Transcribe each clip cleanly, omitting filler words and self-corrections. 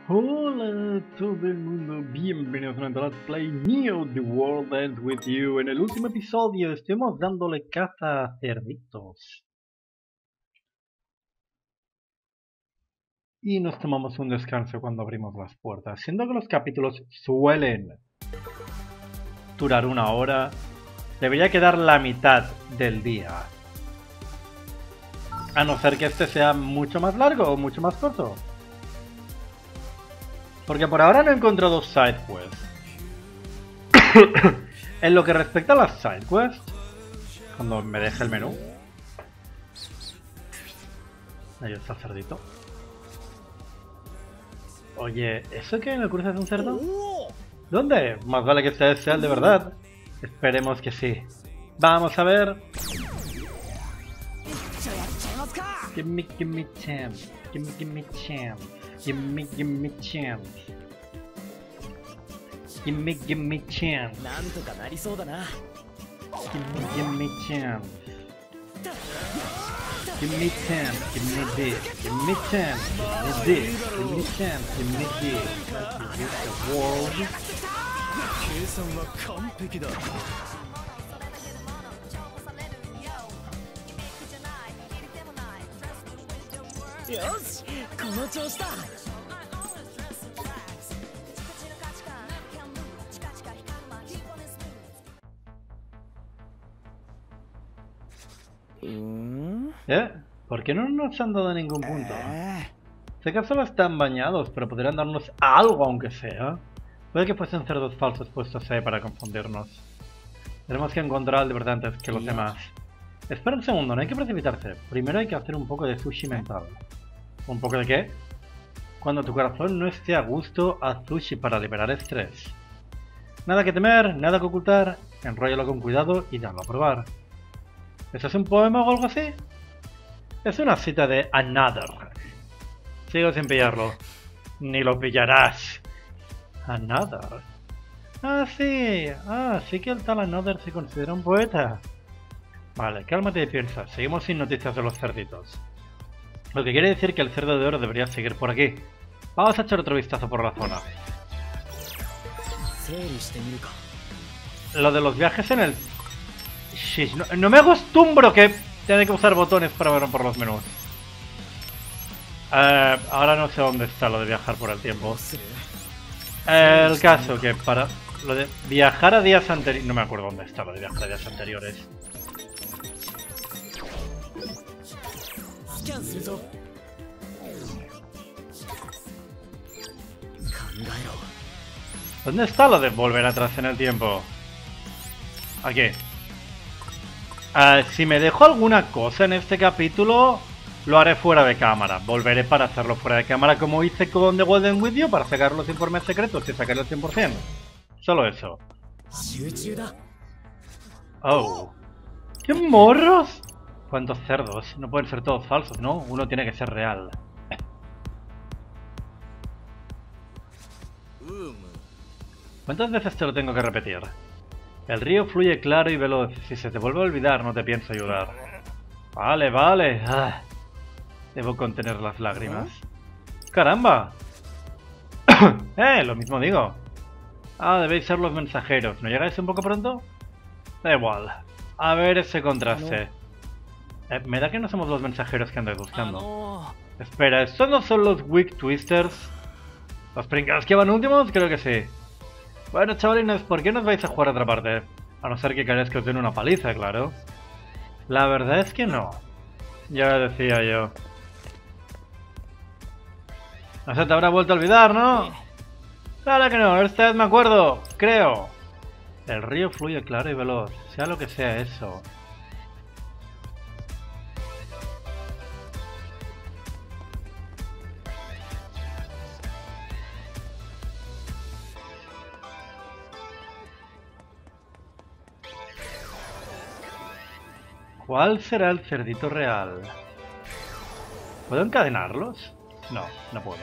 Hola a todo el mundo, bienvenidos a Let's Play Neo The World Ends With You. En el último episodio estuvimos dándole caza a cerditos y nos tomamos un descanso cuando abrimos las puertas, siendo que los capítulos suelen durar 1 hora. Debería quedar la mitad del día, a no ser que este sea mucho más largo o mucho más corto. Porque por ahora no he encontrado side quests. En lo que respecta a las side quests, cuando me deje el menú. Ahí está el cerdito. Oye, ¿eso que en el cruce es un cerdo? ¿Dónde? Más vale que este sea el de verdad. Esperemos que sí. Vamos a ver. Give me chance. Give me chance. Give me chance. Give me chance. Give me chance. Give me chance. Give me this. Give me chance. Give me this. Give me chance. Give me this. That's the world. ¿Por qué no nos han dado ningún punto? Sé que solo están bañados, pero podrían darnos algo aunque sea. Puede que fuesen cerdos falsos puestos ahí para confundirnos. Tenemos que encontrar al de verdad antes que los demás. Espera un segundo, no hay que precipitarse. Primero hay que hacer un poco de sushi mental. ¿Un poco de qué? Cuando tu corazón no esté a gusto, haz sushi para liberar estrés. Nada que temer, nada que ocultar. Enróllalo con cuidado y dalo a probar. ¿Eso es un poema o algo así? Es una cita de Another. Sigo sin pillarlo. Ni lo pillarás. Another. Sí que el tal Another se considera un poeta. Vale, cálmate y piensa. Seguimos sin noticias de los cerditos. Lo que quiere decir que el cerdo de oro debería seguir por aquí. Vamos a echar otro vistazo por la zona. Lo de los viajes en el... Shish, no me acostumbro que tiene que usar botones para ver por los menús. Ahora no sé dónde está lo de viajar por el tiempo. El caso que para lo de viajar a días anteriores... No me acuerdo dónde está lo de viajar a días anteriores. ¿Dónde está lo de volver atrás en el tiempo? Aquí. Si me dejo alguna cosa en este capítulo, lo haré fuera de cámara. Volveré para hacerlo fuera de cámara como hice con The World Ends With You para sacar los informes secretos y sacarlo al 100%. Solo eso. Oh. ¡Qué morros! ¿Cuántos cerdos? No pueden ser todos falsos, ¿no? Uno tiene que ser real. ¿Cuántas veces te lo tengo que repetir? El río fluye claro y veloz. Si se te vuelve a olvidar, no te pienso ayudar. Vale, vale. Debo contener las lágrimas. ¡Caramba! Lo mismo digo. Debéis ser los mensajeros. ¿No llegáis un poco pronto? Da igual. A ver ese contraste. Me da que no somos los mensajeros que andáis buscando. Espera, ¿estos no son los Weak Twisters? ¿Los pringados que van últimos? Creo que sí. Bueno, chavalines, ¿por qué nos vais a jugar a otra parte? A no ser que queráis que os den una paliza, claro. La verdad es que no. Ya decía yo. No se te habrá vuelto a olvidar, ¿no? Claro que no, esta vez me acuerdo, creo. El río fluye claro y veloz, sea lo que sea eso. ¿Cuál será el cerdito real? ¿Puedo encadenarlos? No, no puedo.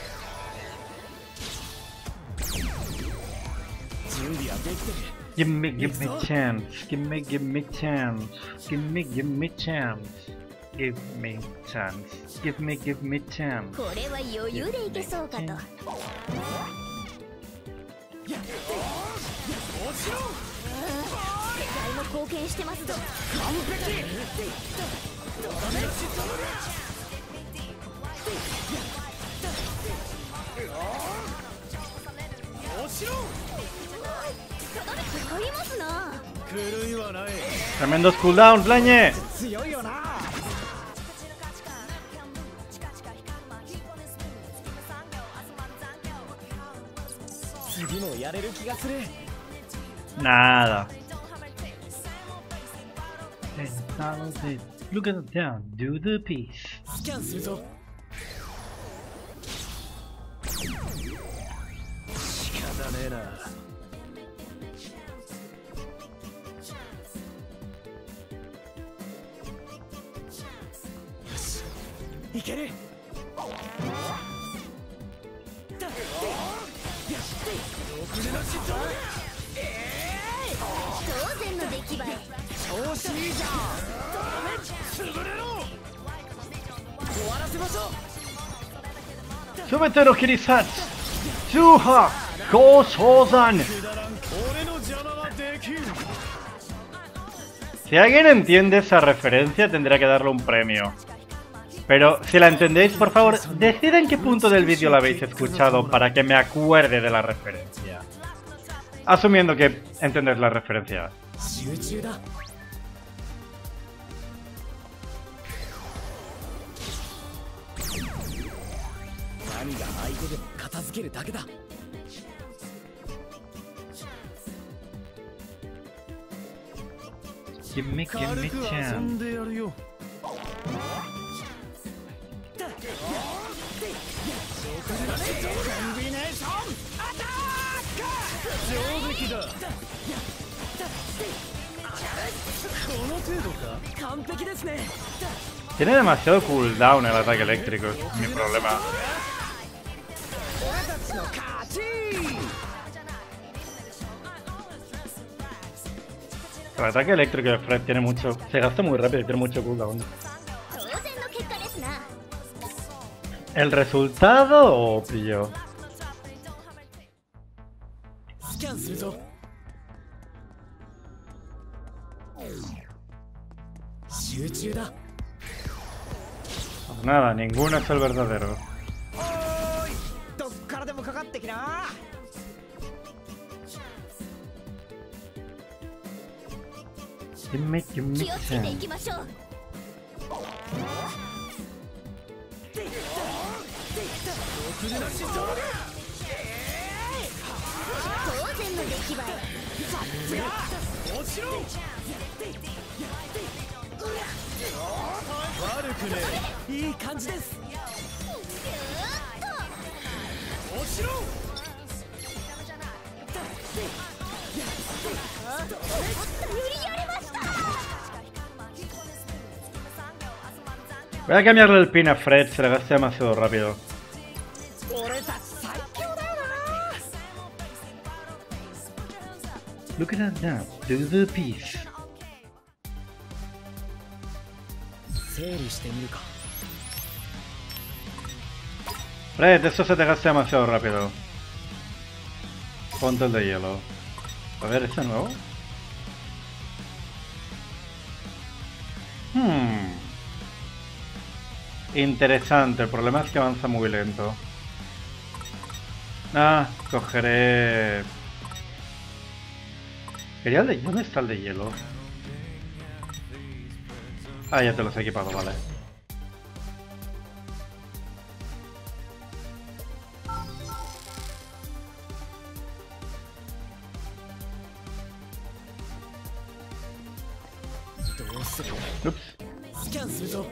Give me chance. Give me chance. Give me chance. Give me chance. Give me chance. これは余裕でいけそうかと。世界も貢献してますぞ。完璧。かかりますな。 Tremendos cooldown, Flañe. 強いよな。次もやれる気がする。 Nada. Look at it down. Do the piece. スキャンするぞ。仕方ねえな。いける。 当然の出来栄え。 調子いいじゃん。潰れろ。終わらせましょう。 Súbete los Kirisats. Suha. Go Shozan. 俺の邪魔はできん。 Si alguien entiende esa referencia, tendrá que darle un premio. Pero si la entendéis, por favor, decid en qué punto del vídeo la habéis escuchado para que me acuerde de la referencia. Asumiendo que entendéis la referencia. 集中だ。何が相手でも片付けるだけだ。 Give me 軽く遊 chance. んでやるよ。コンビネーションアタック。上出来だ。この程度か。完璧ですね。 Tiene demasiado cooldown el ataque eléctrico, es mi problema. 俺たちの勝ち。 El ataque eléctrico de Fred tiene mucho... Se gasta muy rápido y tiene mucho cooldown. 当然の結果ですな。 ¿El resultado o pillo? スキャンするぞ。集中だ。 Nada, ninguno es el verdadero. おーい、どっからでもかかってきな。 Give me 気をつけてい chance. きましょう。当然の出来栄え。 落ちろ。悪くねえ。いい感じです。落ちろ。 Voy a cambiarle el pin a Fred, se le gasta demasiado rápido. 俺たち最強だよな。 Look at that now. Do the piece. 整理してみるか。 Fred, eso se te gasta demasiado rápido. Ponte el de hielo. A ver, ¿ese nuevo? Interesante, el problema es que avanza muy lento. Ah, cogeré... Quería el de... ¿Dónde está el de hielo? Ah, ya te los he equipado, vale. Ups. スキャンするぞ。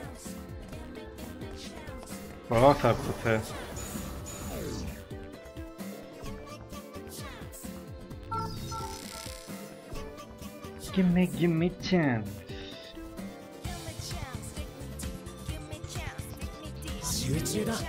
Pues vamos a proceder. Give me chance. 集中だ。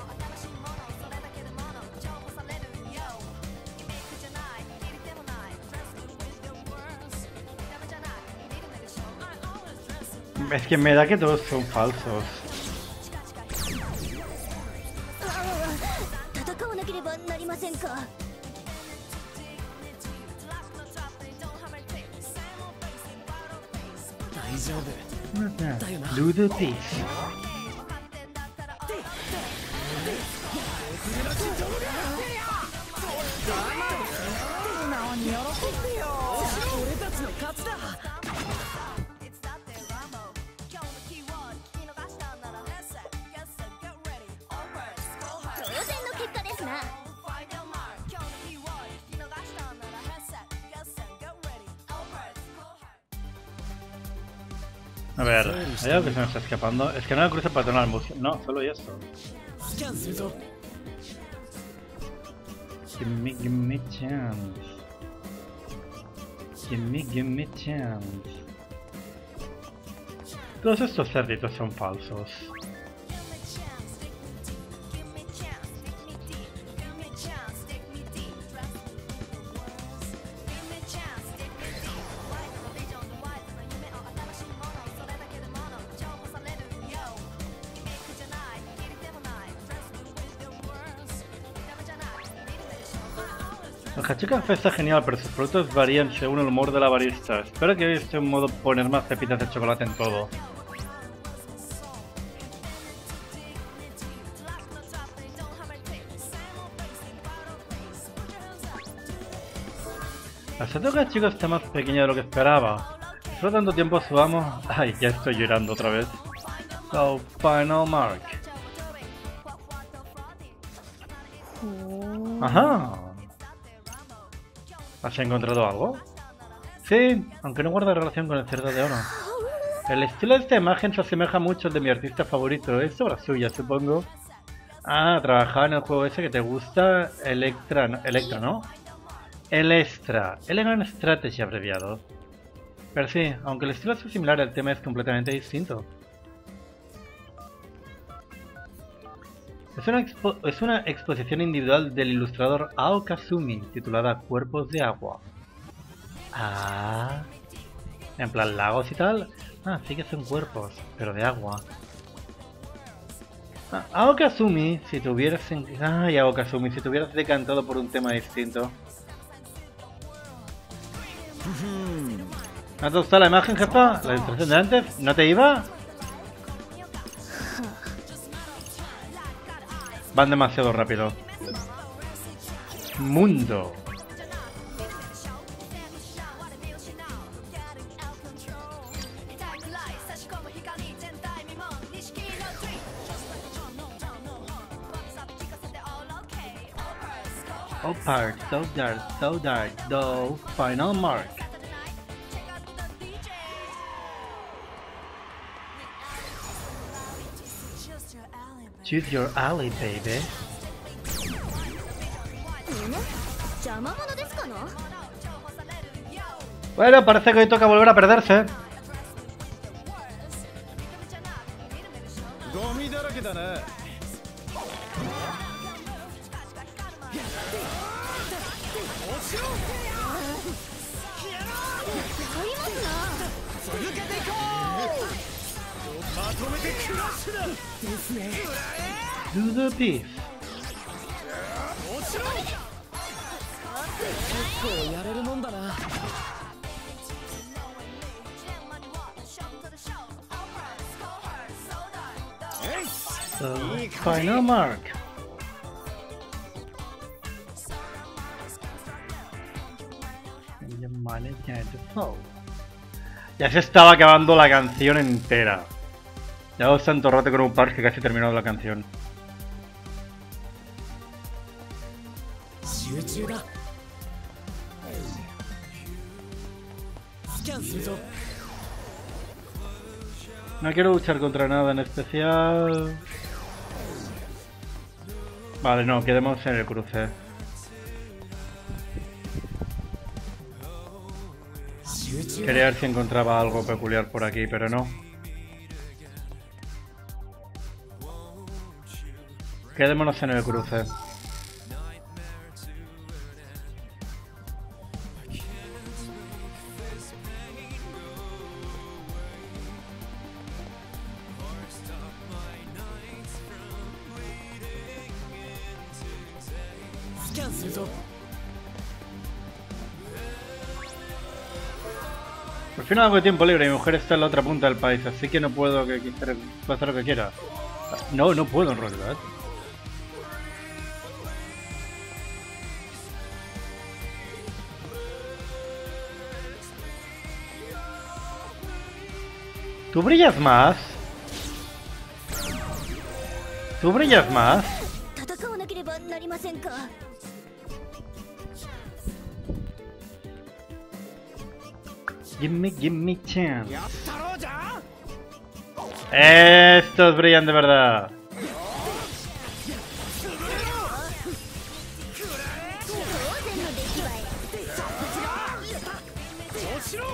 当 Es que me da que todos son falsos. 戦わなければなりませんか。 大丈夫 Do the piece. 俺たちの勝ちだ。 当然の結果ですな。 A ver, hay algo que se me está escapando. Es que no me cruce para tomar música. No, solo esto. スキャンするぞ。 Give me chance. Give me chance. Todos estos cerditos son falsos. El Hachi Café está genial, pero sus productos varían según el humor de la barista. Espero que esté un modo poner más pepitas de chocolate en todo. La estatua, chicos, está más pequeña de lo que esperaba. Solo tanto tiempo su amo... Ay, ya estoy llorando otra vez. So, final mark. Ajá. ¿Has encontrado algo? Sí, aunque no guarda relación con el cerdo de oro. El estilo de esta imagen se asemeja mucho al de mi artista favorito. Es obra suya, supongo. Ah, trabajaba en el juego ese que te gusta, Electra, ¿no? Electra, Elegant Strategy abreviado. Pero sí, aunque el estilo es similar, el tema es completamente distinto. Es una exposición individual del ilustrador Ao Kazumi, titulada Cuerpos de Agua. Ah, en plan lagos y tal. Ah, sí que son cuerpos, pero de agua. Ah, Ao Kazumi, si te hubieras... Ay, Ao Kazumi, si te hubieras decantado por un tema distinto. ¿No te gustó la imagen, jefa? ¿La ilustración de antes? ¿No te iba? Van demasiado rápido. Mundo. Oh, part, so dark, though, final mark. Choose your alley, baby. 邪魔者ですかな。 Bueno, parece que hoy toca volver a perderse. ゴミだらけだな。 続けていこう。まとめてクラッシュだ。ですね。 Do the piece. 結構やれるもんだな。 So, final mark. Ya se estaba acabando la canción entera. Llevo tanto rato con un par que casi he terminado la canción. 集中だ。スキャンするぞ。 No quiero luchar contra nada en especial. Vale, no, quedemos en el cruce. Quería ver si encontraba algo peculiar por aquí, pero no. Quedémonos en el cruce. するぞ。 Al final algo de tiempo libre, mi mujer está en la otra punta del país, así que no puedo hacer lo que quiera. No, no puedo en realidad. ¿Tú brillas más? ¿Tú brillas más? 戦わなければなりませんか。 Give me chance. やったろうじゃん。 Estos brillan de verdad. 当然の出来栄どうしろ。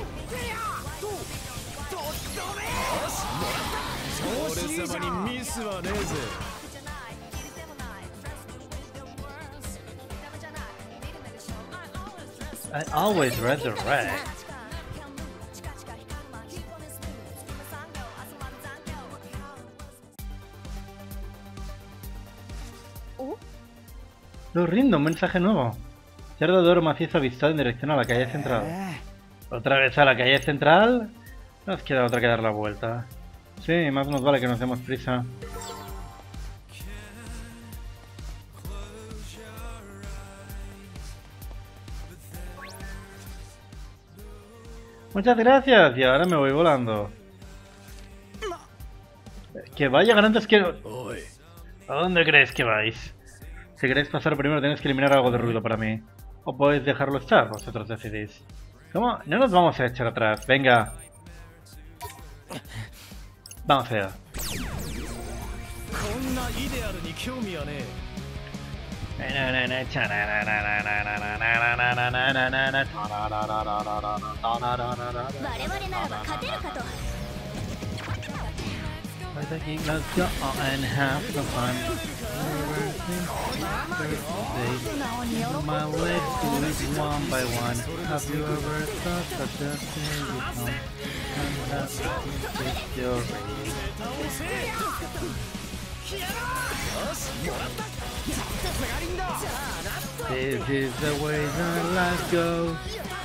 俺様にミスはねえぜ。 I always resurrect. Lo rindo, un mensaje nuevo. Cerdo de oro macizo avistado en dirección a la calle central. ¿Otra vez a la calle central? Nos queda otra que dar la vuelta. Sí, más nos vale que nos demos prisa. Muchas gracias, y ahora me voy volando. Que vaya antes que... ¿A dónde crees que vais? Si queréis pasar primero tenéis que eliminar algo de ruido para mí. O podéis dejarlo estar, vosotros decidís. ¿Cómo? No nos vamos a echar atrás, venga. Vamos allá. Let's go and have some fun. My legs do it one by one. Have you ever thought that the thing you come and have to take your This is the way that life goes.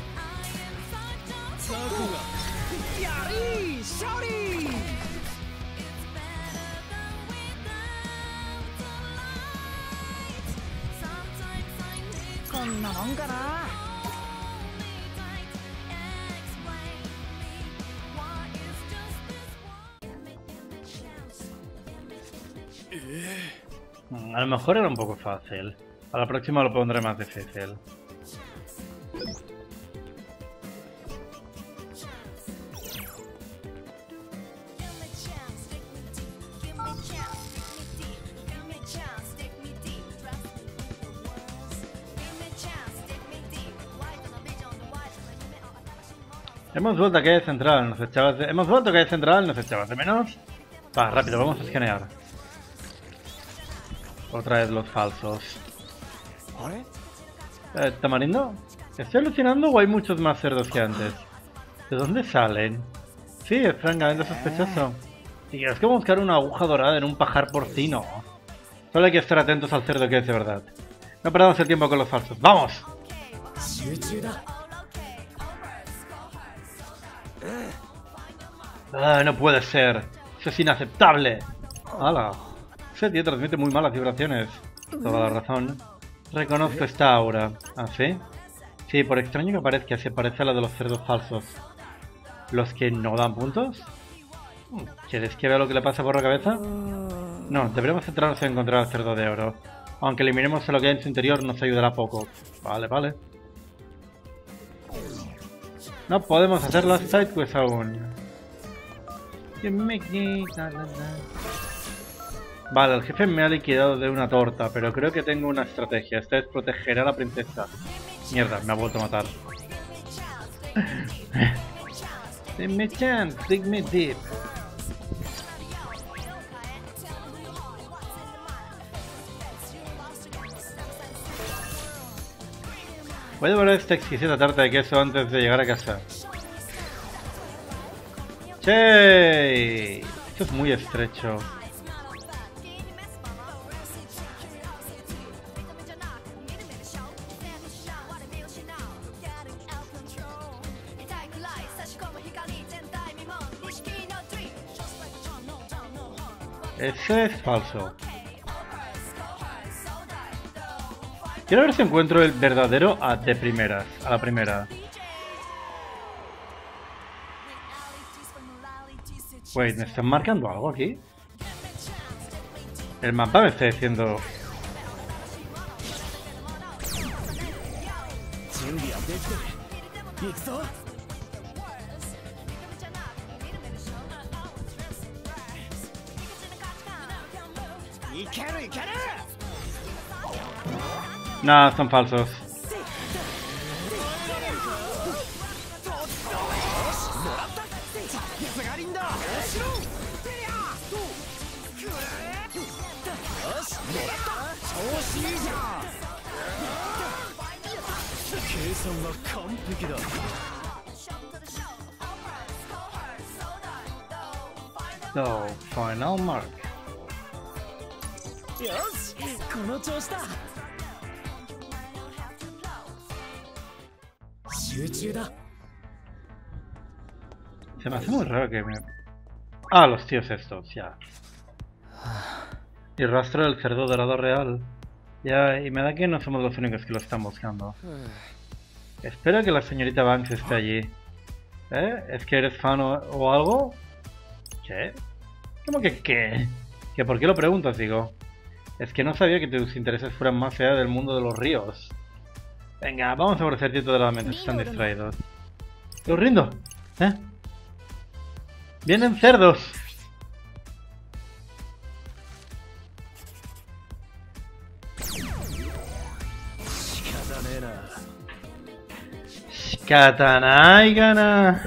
A lo mejor era un poco fácil. A la próxima lo pondré más difícil. Hemos vuelto a calle central, nos echabas de... Hemos vuelto a calle central, nos echabas de menos. Va, rápido, vamos a escanear. Otra vez los falsos. ¿Tamarindo? ¿Estoy alucinando o hay muchos más cerdos que antes? ¿De dónde salen? Sí, es francamente sospechoso. Y es como buscar una aguja dorada en un pajar porcino. Solo hay que estar atentos al cerdo que es de verdad. No perdamos el tiempo con los falsos. ¡Vamos! Ah, no puede ser. Eso es inaceptable. ¡Hala! Ese tío transmite muy malas vibraciones. Toda la razón. Reconozco esta aura. ¿Ah, sí? Sí, por extraño que parezca, se parece a la de los cerdos falsos. ¿Los que no dan puntos? ¿Quieres que vea lo que le pasa por la cabeza? No, deberíamos centrarnos en encontrar al cerdo de oro. Aunque eliminemos lo que hay en su interior nos ayudará poco. Vale, vale. No podemos hacer las sidequests aún. Vale, el jefe me ha liquidado de una torta, pero creo que tengo una estrategia. Esta es proteger a la princesa. Mierda, me ha vuelto a matar. Dig me chance, dig me deep. Voy a devorar esta exquisita tarta de queso antes de llegar a casa. ¡Che! Esto es muy estrecho. Ese es falso. Quiero ver si encuentro el verdadero de primeras, a la primera. Wait, ¿me están marcando algo aquí? El mapa me está diciendo... No, son falsos. So, final mark. Se me hace muy raro que me... Ah, los tíos estos, ya. Y rastro del cerdo dorado real. Ya, y me da que no somos los únicos que lo están buscando. Espero que la señorita Banks esté allí. ¿Eh? ¿Es que eres fan o algo? ¿Qué? ¿Cómo que qué? ¿Que por qué lo preguntas, digo? Es que no sabía que tus intereses fueran más allá del mundo de los ríos. Venga, vamos a ofrecerte todas las mentes están distraídos. ¡Los rindo! ¿Eh? ¡Vienen cerdos! Shicatanai gana.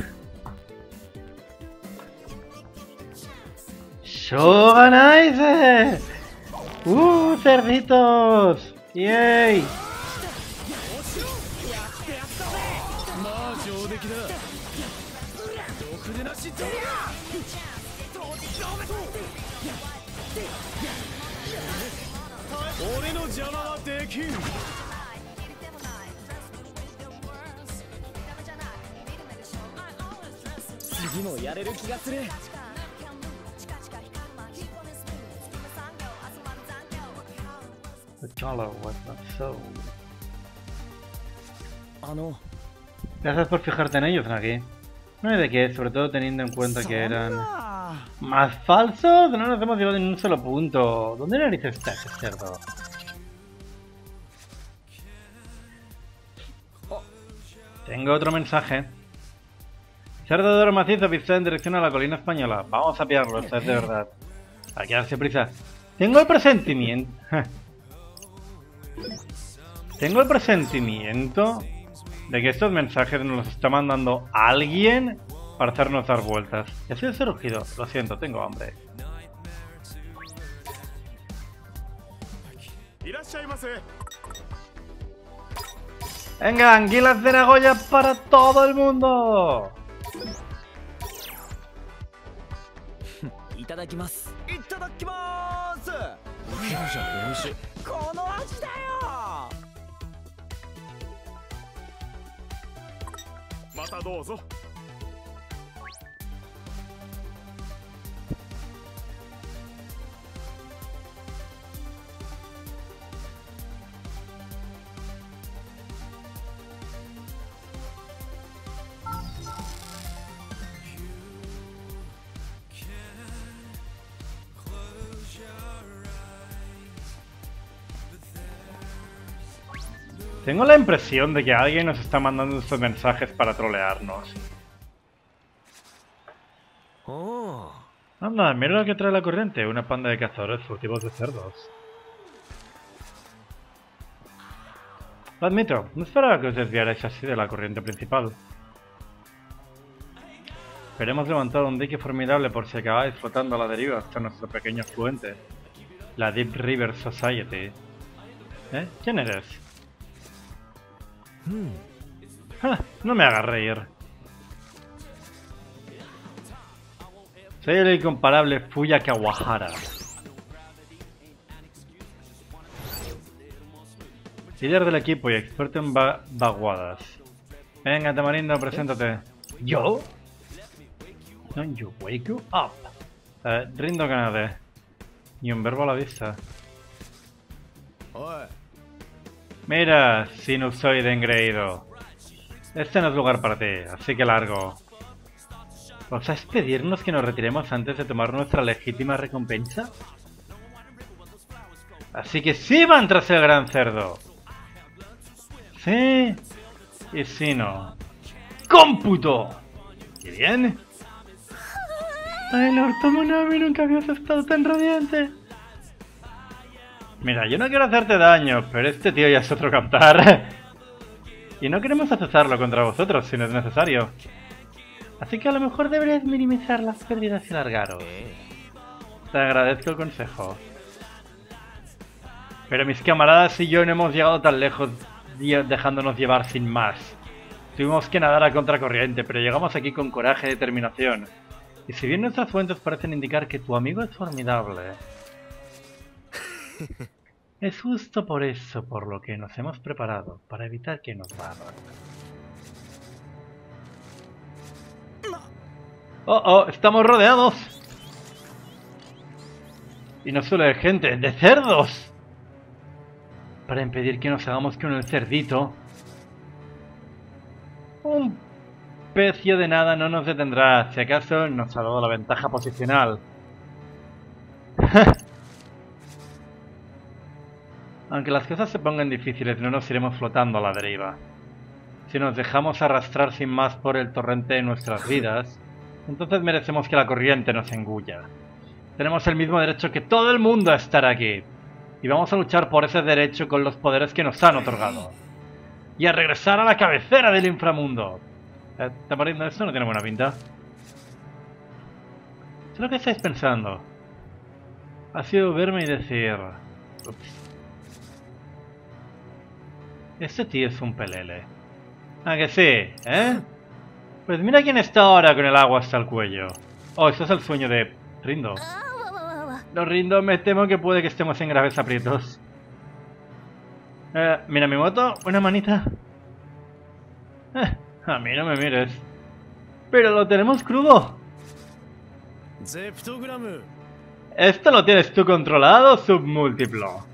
¡Shoganai! ¡Cerditos! ¡Yay! The color was not so. Gracias por fijarte en ellos, Nagi. No hay de qué, sobre todo teniendo en cuenta que eran... ¿Más falsos? No nos hemos llevado ni un solo punto. ¿Dónde narices está ese cerdo? Tengo otro mensaje. Cerdo de oro macizo pista en dirección a la colina española. Vamos a pillarlo, esto es de verdad. Hay que darse prisa. Tengo el presentimiento... Tengo el presentimiento de que estos mensajes nos los está mandando alguien para hacernos dar vueltas. Ya soy surgido. Lo siento, tengo hambre. Venga, anguilas de Nagoya para todo el mundo. Tengo la impresión de que alguien nos está mandando estos mensajes para trolearnos. Anda, mira lo que trae la corriente. Una panda de cazadores furtivos de cerdos. Lo admito, no esperaba que os desviarais así de la corriente principal. Esperemos levantar un dique formidable por si acabáis flotando a la deriva hasta nuestro pequeño afluente. La Deep River Society. ¿Eh? ¿Quién eres? No me hagas reír. Soy el incomparable Fuya Kawahara. Líder del equipo y experto en vaguadas. Venga, Tamarindo, preséntate. ¿Yo? Don't you wake you up. Rindo Kanade. Ni un verbo a la vista. おい Mira, sinusoide engreído. Este no es lugar para ti, así que largo. ¿Osáis pedirnos que nos retiremos antes de tomar nuestra legítima recompensa? Así que sí van tras el gran cerdo. Sí. Y si no. ¡Cómputo! ¿Y bien? Ay, Lord Tomonomi, nunca habías estado tan radiante. Mira, yo no quiero hacerte daño, pero este tío ya es otro cantar. Y no queremos azuzarlo contra vosotros si no es necesario. Así que a lo mejor deberías minimizar las pérdidas y largaros. Te agradezco el consejo. Pero mis camaradas y yo no hemos llegado tan lejos dejándonos llevar sin más. Tuvimos que nadar a contracorriente, pero llegamos aquí con coraje y determinación. Y si bien nuestras fuentes parecen indicar que tu amigo es formidable, es justo por eso por lo que nos hemos preparado, para evitar que nos barran. ¡Oh, oh! ¡Estamos rodeados! Y no solo de gente, ¡de cerdos! Para impedir que nos hagamos con el cerdito, un pecio de nada no nos detendrá. Si acaso nos ha dado la ventaja posicional. Aunque las cosas se pongan difíciles, no nos iremos flotando a la deriva. Si nos dejamos arrastrar sin más por el torrente de nuestras vidas, entonces merecemos que la corriente nos engulla. Tenemos el mismo derecho que todo el mundo a estar aquí. Y vamos a luchar por ese derecho con los poderes que nos han otorgado. Y a regresar a la cabecera del inframundo. Tamarindo, esto no tiene buena pinta. Sé lo que estáis pensando. Ha sido verme y decir... Ups. Este tío es un pelele. ¿Ah, que sí? ¿Eh? Pues mira quién está ahora con el agua hasta el cuello. Oh, esto es el sueño de Rindo. No, Rindo, me temo que puede que estemos en graves aprietos. Mira mi moto, una manita. A mí no me mires. Pero lo tenemos crudo. Zeptogram. ¿Esto lo tienes tú controlado, submúltiplo?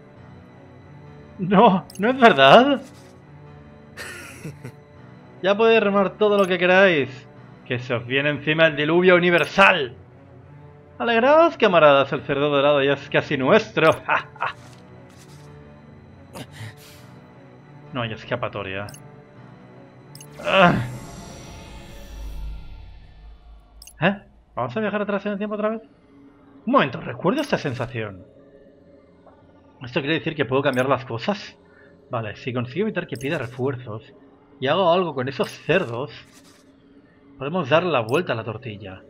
No, no es verdad. Ya podéis remar todo lo que queráis. Que se os viene encima el diluvio universal. Alegraos, camaradas, el cerdo dorado ya es casi nuestro. No hay escapatoria. ¿Vamos a viajar atrás en el tiempo otra vez? Un momento, recuerdo esta sensación. ¿Esto quiere decir que puedo cambiar las cosas? Vale, si consigo evitar que pida refuerzos y hago algo con esos cerdos, podemos darle la vuelta a la tortilla.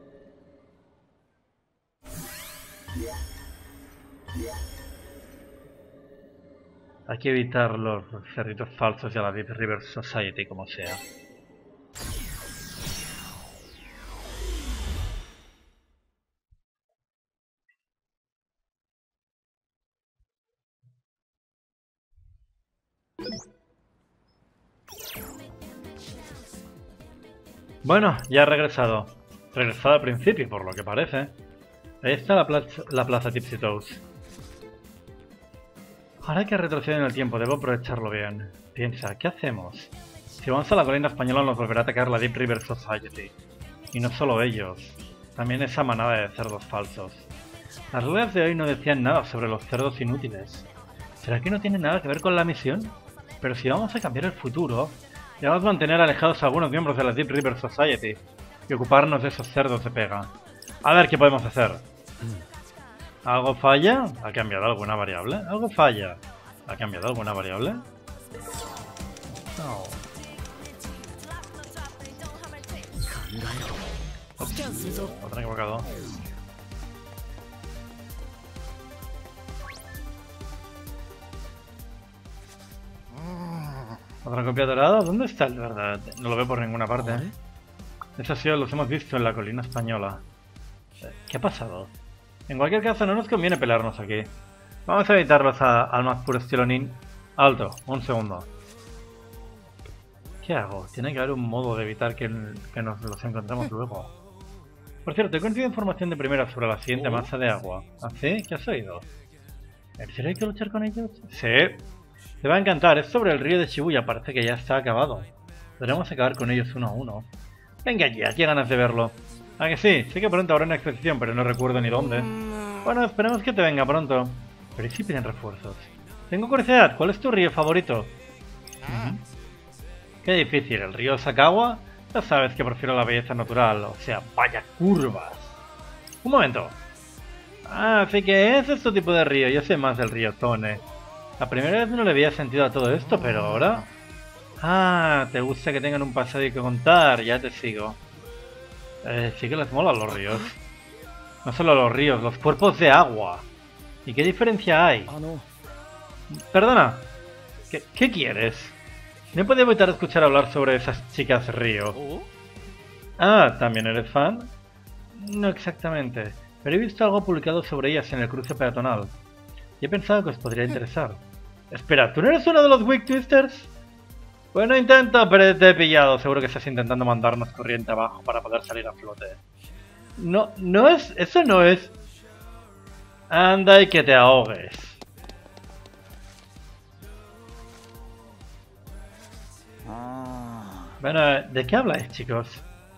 Hay que evitar los cerditos falsos y a la Deep River Society como sea. Bueno, ya he regresado. Regresado al principio, por lo que parece. Ahí está la plaza Tipsy Toes. Ahora que retroceder en el tiempo, debo aprovecharlo bien. Piensa, ¿qué hacemos? Si vamos a la colina española nos volverá a atacar la Deep River Society. Y no solo ellos, también esa manada de cerdos falsos. Las reglas de hoy no decían nada sobre los cerdos inútiles. ¿Será que no tiene nada que ver con la misión? Pero si vamos a cambiar el futuro, debemos mantener alejados a algunos miembros de la Deep River Society y ocuparnos de esos cerdos de pega. A ver qué podemos hacer. ¿Algo falla? ¿Ha cambiado alguna variable? ¿Algo falla? ¿Ha cambiado alguna variable? No. Ups, otra equivocado. ¿Otra copia dorada? ¿Dónde está el verdad? No lo veo por ninguna parte. Esos sí los hemos visto en la colina española. ¿Qué ha pasado? En cualquier caso, no nos conviene pelearnos aquí. Vamos a evitarlos al más puro estilo nin. Alto, un segundo. ¿Qué hago? Tiene que haber un modo de evitar que nos los encontremos luego. Por cierto, he conseguido información de primera sobre la siguiente masa de agua. ¿Ah, sí? ¿Qué has oído? ¿En serio hay que luchar con ellos? Sí. Te va a encantar. Es sobre el río de Shibuya. Parece que ya está acabado. Podremos acabar con ellos uno a uno. Venga ya, qué ganas de verlo. ¿Ah, que sí? Sé que pronto habrá una exposición, pero no recuerdo ni dónde. Bueno, esperemos que te venga pronto. Pero ¿y si piden refuerzos? Tengo curiosidad. ¿Cuál es tu río favorito? Qué difícil. ¿El río Sakawa? Ya sabes que prefiero la belleza natural. O sea, vaya curvas. Un momento. Ah, así que ese es tu tipo de río. Yo sé más del río Tone. La primera vez no le había sentido a todo esto, pero ahora... Ah, te gusta que tengan un pasado y que contar. Ya te sigo. Sí que les molan los ríos. No solo los ríos, los cuerpos de agua. ¿Y qué diferencia hay? Perdona. ¿Qué quieres? No puedo evitar escuchar hablar sobre esas chicas río. Ah, ¿también eres fan? No exactamente. Pero he visto algo publicado sobre ellas en el cruce peatonal. Y he pensado que os podría interesar. Espera, ¿tú no eres uno de los Weak Twisters? Bueno, intento, pero te he pillado. Seguro que estás intentando mandarnos corriente abajo para poder salir a flote. No es... Eso no es... Anda y que te ahogues. Bueno, ¿de qué habláis, chicos?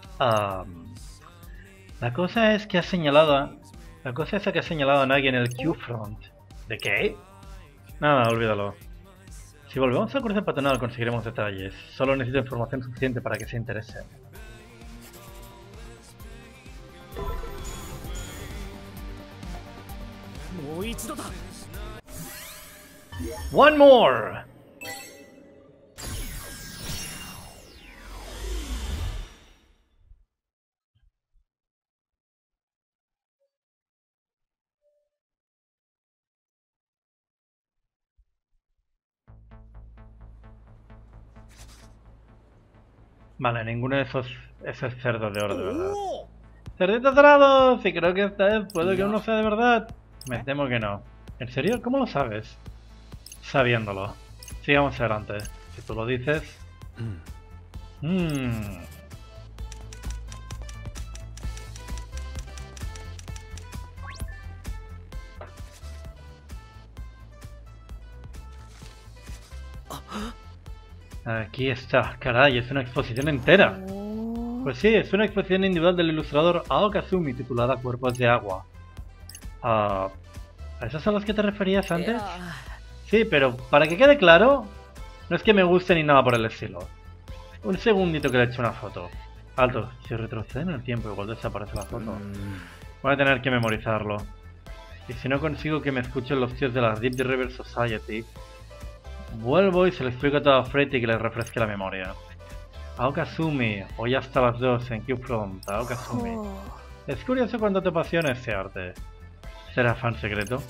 La cosa es que ha señalado... La cosa es que ha señalado a nadie en el Q-Front. ¿De qué? Nada, olvídalo. Si volvemos al cruce peatonal conseguiremos detalles. Solo necesito información suficiente para que se interese. One more! Vale, ninguno de esos es cerdo de oro, de verdad. ¡Cerditos dorados! Y creo que esta vez puede que uno sea de verdad. Me temo que no. ¿En serio? ¿Cómo lo sabes? Sabiéndolo. Sigamos adelante. Si tú lo dices... Aquí está, caray, es una exposición entera. Pues sí, es una exposición individual del ilustrador Ao Kazumi titulada Cuerpos de Agua. ¿A esas a las que te referías antes? Sí, pero para que quede claro, no es que me guste ni nada por el estilo. Un segundito que le echo una foto. Alto, si retrocede en el tiempo igual desaparece la foto. Voy a tener que memorizarlo. Y si no consigo que me escuchen los tíos de la Deep River Society, vuelvo y se lo explico todo a Freddy y que le refresque la memoria. Ao Kazumi, hoy hasta las 2 en Q-Front, Ao Kazumi. Es curioso cuánto te apasiona este arte. ¿Será fan secreto?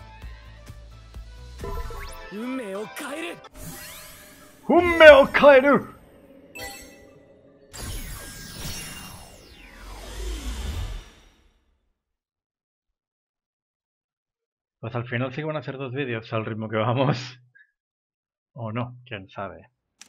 ¡Unmeo Kaeru! Pues al final sí que van a ser 2 vídeos al ritmo que vamos. O no, quién sabe.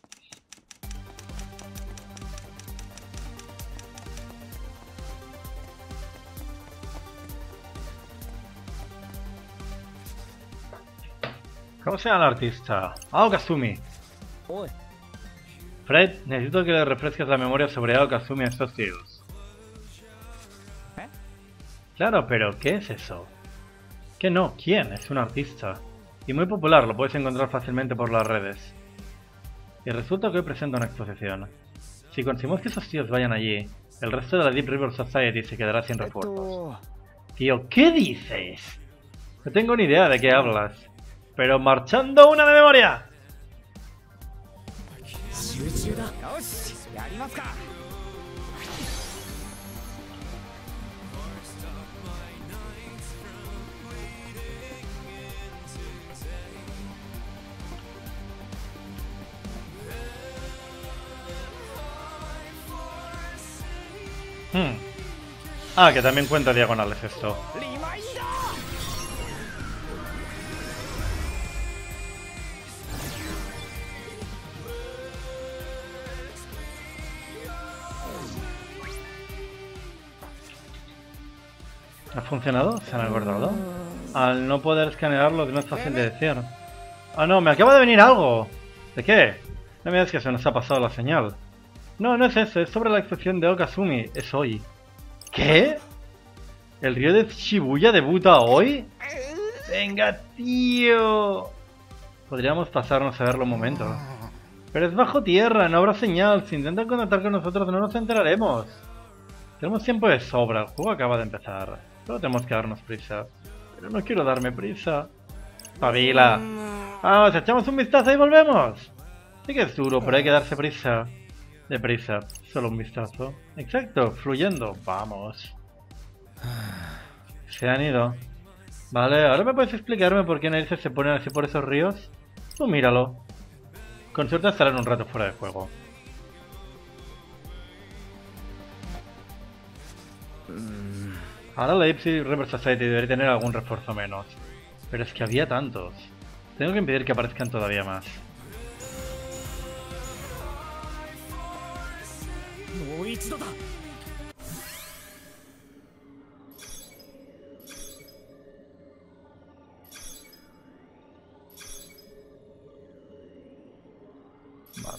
¿Cómo se llama el artista? Ao Kazumi. Fred, necesito que le refresques la memoria sobre Ao Kazumi a estos tíos. Claro, pero ¿qué es eso? ¿Qué no? ¿Quién? Es un artista. Y muy popular, lo puedes encontrar fácilmente por las redes. Y resulta que hoy presenta una exposición. Si conseguimos que esos tíos vayan allí, el resto de la Deep River Society se quedará sin refuerzos. Tío, ¿qué dices? No tengo ni idea de qué hablas. Pero marchando una de memoria. Ah, que también cuenta diagonales esto. ¿Ha funcionado? ¿Se han acordado? Al no poder escanearlo no es fácil de decir. ¡Ah, no! ¡Me acaba de venir algo! ¿De qué? No me digas que se nos ha pasado la señal. No, no es eso. Es sobre la excepción de Okazumi. Es hoy. ¿Qué? ¿El río de Shibuya debuta hoy? ¡Venga, tío! Podríamos pasarnos a verlo un momento. Pero es bajo tierra, no habrá señal. Si intentan contactar con nosotros no nos enteraremos. Tenemos tiempo de sobra. El juego acaba de empezar. Solo tenemos que darnos prisa. Pero no quiero darme prisa. ¡Pavila! Vamos, echamos un vistazo y volvemos. Sí que es duro, pero hay que darse prisa. Deprisa. Solo un vistazo. Exacto, fluyendo. Vamos. Se han ido. Vale, ¿ahora me puedes explicarme por qué narices se ponen así por esos ríos? Tú míralo. Con suerte estarán un rato fuera de juego. Ahora la Ipsy River Society debería tener algún refuerzo menos. Pero es que había tantos. Tengo que impedir que aparezcan todavía más. Vale.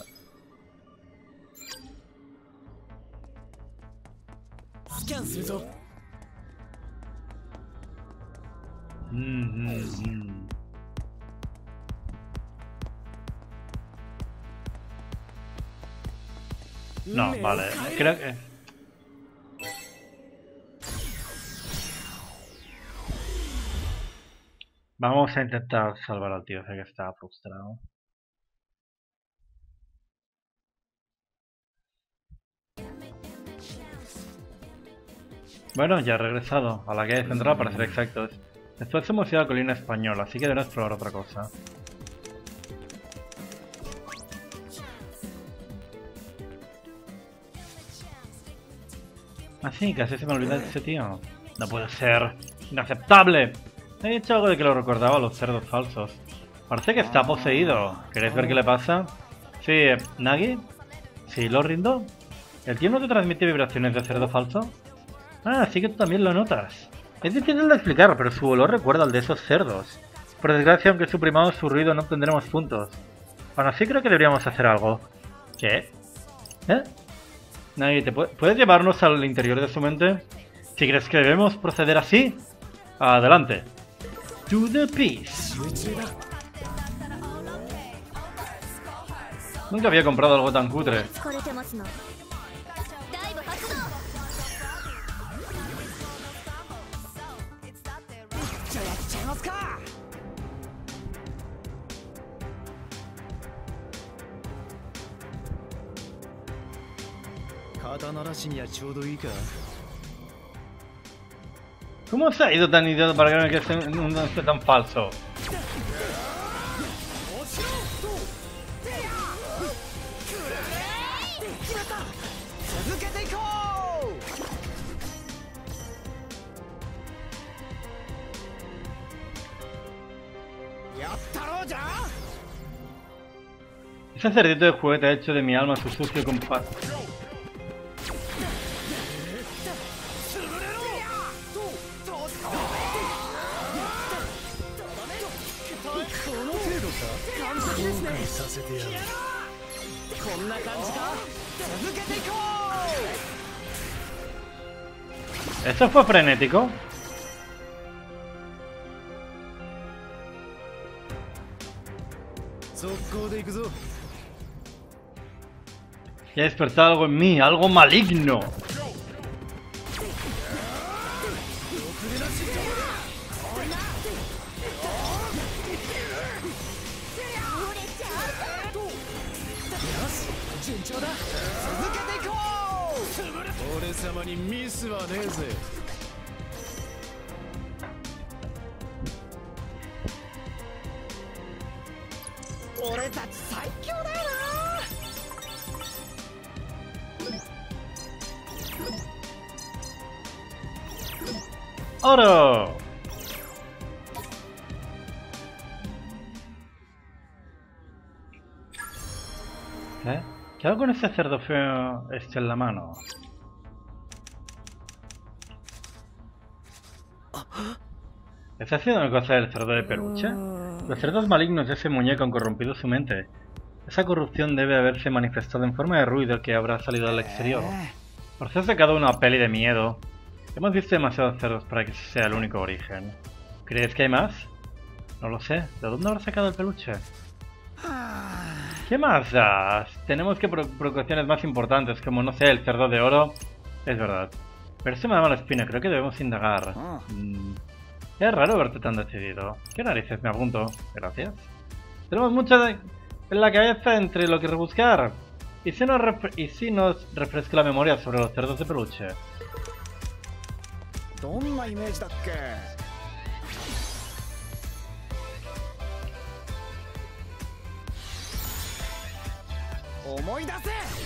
No, vale, creo que... Vamos a intentar salvar al tío, sé que está frustrado. Bueno, ya he regresado a la calle central para ser exactos. Después hemos ido a Colina Española, así que debemos probar otra cosa. Ah, sí, casi se me olvida de ese tío. No puede ser. ¡Inaceptable! He dicho algo de que lo recordaba a los cerdos falsos. Parece que está poseído. ¿Queréis ver qué le pasa? Sí, ¿Nagi? ¿Sí, lo rindo? ¿El tío no te transmite vibraciones de cerdo falso? Ah, sí que tú también lo notas. Es difícil de explicar, pero su olor recuerda al de esos cerdos. Por desgracia, aunque suprimamos su ruido, no obtendremos puntos. Aún así creo que deberíamos hacer algo. ¿Qué? ¿Eh? Nagi, ¿puedes llevarnos al interior de su mente? Si crees que debemos proceder así, adelante. To the peace. Nunca había comprado algo tan cutre. ¿Cómo se ha ido tan idiota para que sea un lance tan falso? Ese cerdito de juguete ha hecho de mi alma su sucio compadre. ¿Eso fue frenético? Ya ha despertado algo en mí, algo maligno. ¡Oro! ¿Eh? ¿Qué hago con ese cerdo feo en la mano? ¿Esa ha sido una cosa del cerdo de peluche? Los cerdos malignos de ese muñeco han corrompido su mente. Esa corrupción debe haberse manifestado en forma de ruido que habrá salido al exterior. Por eso ha sacado una peli de miedo. Hemos visto demasiados cerdos para que ese sea el único origen. ¿Crees que hay más? No lo sé. ¿De dónde habrá sacado el peluche? ¿Qué más das? Tenemos que precauciones más importantes, como, no sé, el cerdo de oro. Es verdad. Pero eso me da mala espina, creo que debemos indagar. Es raro verte tan decidido. ¿Qué narices? Me apunto. Gracias. Tenemos mucho en la cabeza entre lo que rebuscar. ¿Y si nos refresca la memoria sobre los cerdos de peluche? どんなイメージだっけ。思い出せ。